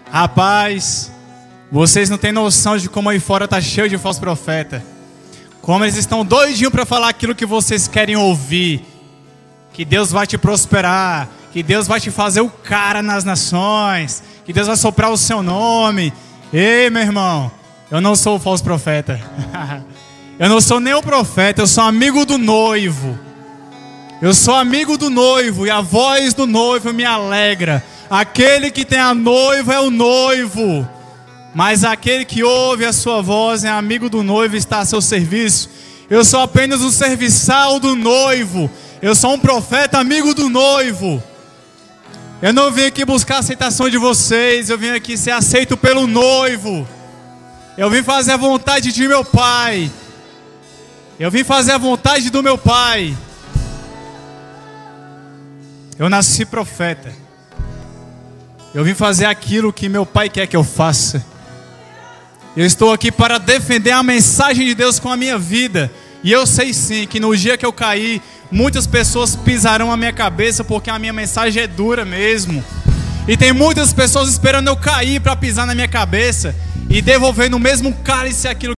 Rapaz, vocês não têm noção de como aí fora tá cheio de falso profeta. Como eles estão doidinhos para falar aquilo que vocês querem ouvir. Que Deus vai te prosperar, que Deus vai te fazer o cara nas nações, que Deus vai soprar o seu nome. Ei, meu irmão, eu não sou o falso profeta. Eu não sou nem o profeta, eu sou amigo do noivo. Eu sou amigo do noivo e a voz do noivo me alegra. Aquele que tem a noiva é o noivo, mas aquele que ouve a sua voz é amigo do noivo e está a seu serviço. Eu sou apenas um serviçal do noivo. Eu sou um profeta amigo do noivo. Eu não vim aqui buscar a aceitação de vocês, eu vim aqui ser aceito pelo noivo. Eu vim fazer a vontade de meu pai. Eu vim fazer a vontade do meu pai. Eu nasci profeta. Eu vim fazer aquilo que meu pai quer que eu faça. Eu estou aqui para defender a mensagem de Deus com a minha vida. E eu sei sim que no dia que eu cair, muitas pessoas pisarão a minha cabeça, porque a minha mensagem é dura mesmo. E tem muitas pessoas esperando eu cair para pisar na minha cabeça e devolver no mesmo cálice aquilo